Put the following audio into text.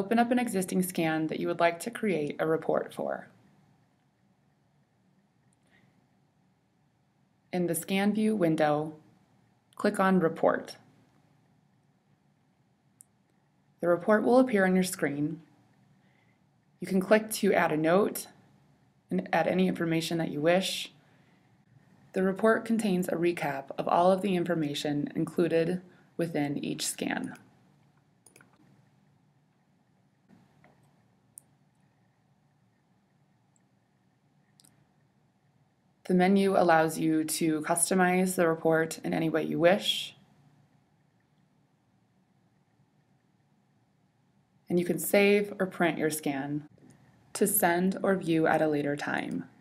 open up an existing scan that you would like to create a report for. In the Scan View window, click on Report. The report will appear on your screen. You can click to add a note and add any information that you wish. The report contains a recap of all of the information included within each scan. The menu allows you to customize the report in any way you wish. And you can save or print your scan to send or view at a later time.